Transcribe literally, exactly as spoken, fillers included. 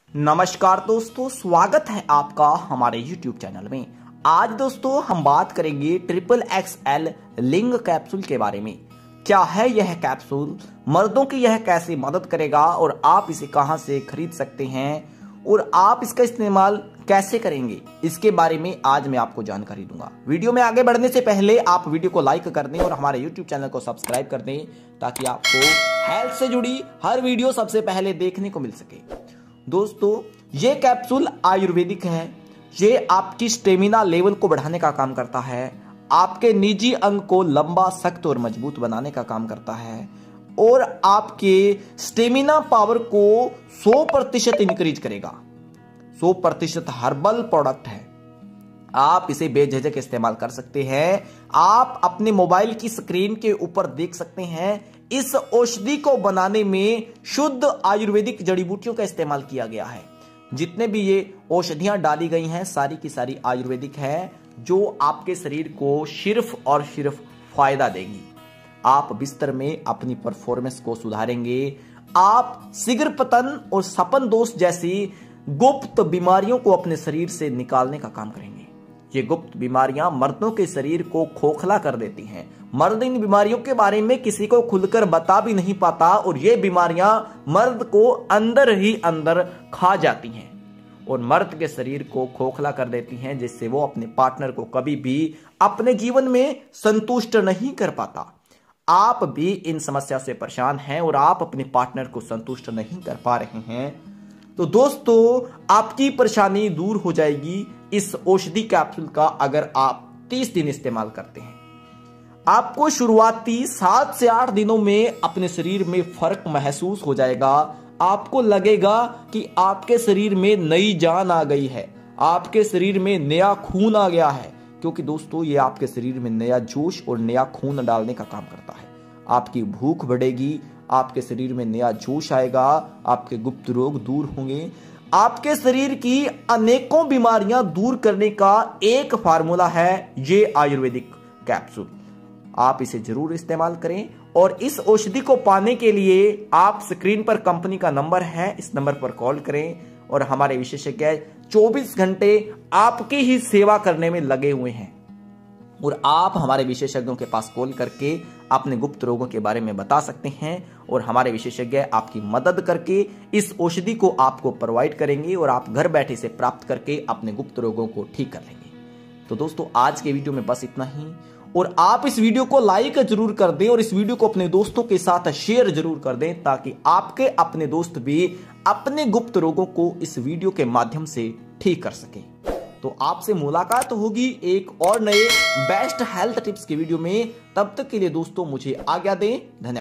नमस्कार दोस्तों, स्वागत है आपका हमारे यूट्यूब चैनल में। आज दोस्तों हम बात करेंगे ट्रिपल एक्स एल लिंग कैप्सूल के बारे में। क्या है यह कैप्सूल, मर्दों की यह कैसे मदद करेगा और आप इसे कहां से खरीद सकते हैं और आप इसका इस्तेमाल कैसे करेंगे, इसके बारे में आज मैं आपको जानकारी दूंगा। वीडियो में आगे बढ़ने से पहले आप वीडियो को लाइक कर दें और हमारे यूट्यूब चैनल को सब्सक्राइब कर दें ताकि आपको हेल्थ से जुड़ी हर वीडियो सबसे पहले देखने को मिल सके। दोस्तों ये कैप्सूल आयुर्वेदिक है। ये आपकी स्टेमिना लेवल को बढ़ाने का काम करता है, आपके निजी अंग को लंबा, सख्त और मजबूत बनाने का काम करता है और आपके स्टेमिना पावर को सौ प्रतिशत इंक्रीज करेगा। सौ प्रतिशत हर्बल प्रोडक्ट है, आप इसे बेझिझक इस्तेमाल कर सकते हैं। आप अपने मोबाइल की स्क्रीन के ऊपर देख सकते हैं इस औषधि को बनाने में शुद्ध आयुर्वेदिक जड़ी बूटियों का इस्तेमाल किया गया है। जितने भी ये औषधियां डाली गई हैं सारी की सारी आयुर्वेदिक है, जो आपके शरीर को सिर्फ और सिर्फ फायदा देंगी। आप बिस्तर में अपनी परफॉर्मेंस को सुधारेंगे, आप शीघ्र पतन और सपन दोष जैसी गुप्त बीमारियों को अपने शरीर से निकालने का काम करेंगे। ये गुप्त बीमारियां मर्दों के शरीर को खोखला कर देती हैं। मर्द इन बीमारियों के बारे में किसी को खुलकर बता भी नहीं पाता और ये बीमारियां मर्द को अंदर ही अंदर खा जाती हैं और मर्द के शरीर को खोखला कर देती हैं, जिससे वो अपने पार्टनर को कभी भी अपने जीवन में संतुष्ट नहीं कर पाता। आप भी इन समस्या से परेशान हैं और आप अपने पार्टनर को संतुष्ट नहीं कर पा रहे हैं, तो दोस्तों आपकी परेशानी दूर हो जाएगी इस औषधि कैप्सूल का अगर आप तीस दिन इस्तेमाल करते हैं। आपको शुरुआती सात से आठ दिनों में अपने शरीर में फर्क महसूस हो जाएगा। आपको लगेगा कि आपके शरीर में नई जान आ गई है, आपके शरीर में नया खून आ गया है, क्योंकि दोस्तों ये आपके शरीर में नया जोश और नया खून डालने का काम करता है। आपकी भूख बढ़ेगी, आपके शरीर में नया जोश आएगा, आपके गुप्त रोग दूर होंगे। आपके शरीर की अनेकों बीमारियां दूर करने का एक फार्मूला है ये आयुर्वेदिक कैप्सूल। आप इसे जरूर इस्तेमाल करें और इस औषधि को पाने के लिए आप स्क्रीन पर कंपनी का नंबर है, इस नंबर पर कॉल करें और हमारे विशेषज्ञ चौबीस घंटे आपकी ही सेवा करने में लगे हुए हैं और आप हमारे विशेषज्ञों के पास कॉल करके अपने गुप्त रोगों के बारे में बता सकते हैं और हमारे विशेषज्ञ आपकी मदद करके इस औषधि को आपको प्रोवाइड करेंगे और आप घर बैठे से प्राप्त करके अपने गुप्त रोगों को ठीक कर लेंगे। तो दोस्तों आज के वीडियो में बस इतना ही और आप इस वीडियो को लाइक जरूर कर दें और इस वीडियो को अपने दोस्तों के साथ शेयर जरूर कर दें ताकि आपके अपने दोस्त भी अपने गुप्त रोगों को इस वीडियो के माध्यम से ठीक कर सके। तो आपसे मुलाकात होगी एक और नए बेस्ट हेल्थ टिप्स के वीडियो में। तब तक के लिए दोस्तों मुझे आज्ञा दें। धन्यवाद।